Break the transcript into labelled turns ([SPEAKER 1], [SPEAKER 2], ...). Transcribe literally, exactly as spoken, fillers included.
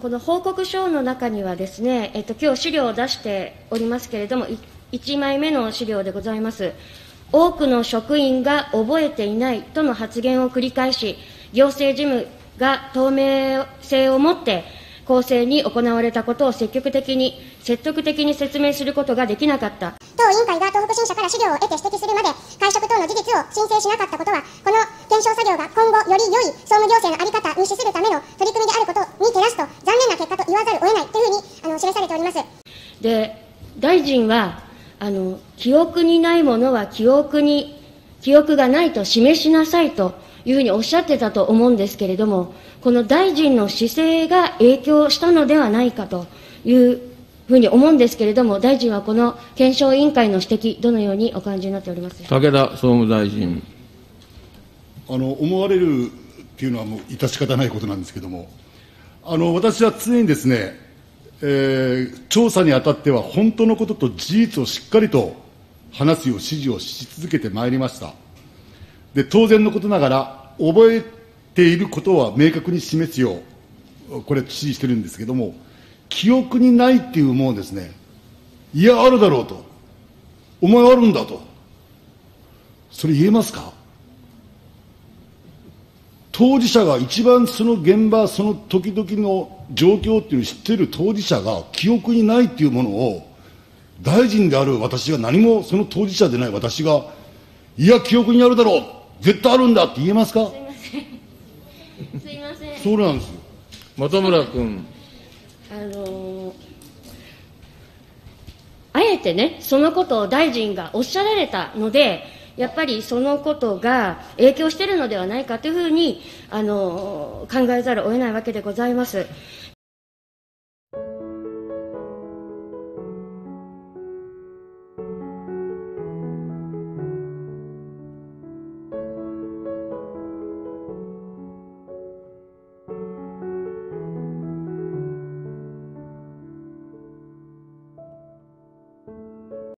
[SPEAKER 1] この報告書の中にはですね、えっと、今日資料を出しておりますけれども、いちまいめの資料でございます。多くの職員が覚えていないとの発言を繰り返し、行政事務が透明性を持って公正に行われたことを積極的に、説得的に説明することができなかった。
[SPEAKER 2] 当委員会が東北新社から資料を得て指摘するまで、会食等の事実を申請しなかったことは、この検証作業が今後より良い総務行政の在り方に資するための取り組みであることに照らすと、残念な結果と言わざるを得ないというふうにあの示されております。
[SPEAKER 1] で、大臣は、あの、記憶にないものは記憶に、記憶がないと示しなさいというふうにおっしゃってたと思うんですけれども、この大臣の姿勢が影響したのではないかというふうに思うんですけれども、大臣はこの検証委員会の指摘、どのようにお感じになっておりますか。
[SPEAKER 3] 武田総務大臣。
[SPEAKER 4] あの思われるっていうのはもう致し方ないことなんですけれども、あの私は常にですね、えー、調査にあたっては本当のことと事実をしっかりと話すよう指示をし続けてまいりました。で、当然のことながら、覚えていることは明確に示すよう、これ、指示してるんですけれども、記憶にないっていうものですね、いや、あるだろうと、お前あるんだと、それ言えますか。当事者が一番その現場、その時々の状況っていうのを知っている当事者が記憶にないっていうものを、大臣である私が何もその当事者でない私が、いや、記憶にあるだろう、絶対あるんだって言えますか。
[SPEAKER 1] すいません。すいません。
[SPEAKER 4] そうなんですよ。
[SPEAKER 3] 本村君。
[SPEAKER 1] あのー、あえてね、そのことを大臣がおっしゃられたので、やっぱりそのことが影響しているのではないかというふうに、あのー、考えざるを得ないわけでございます。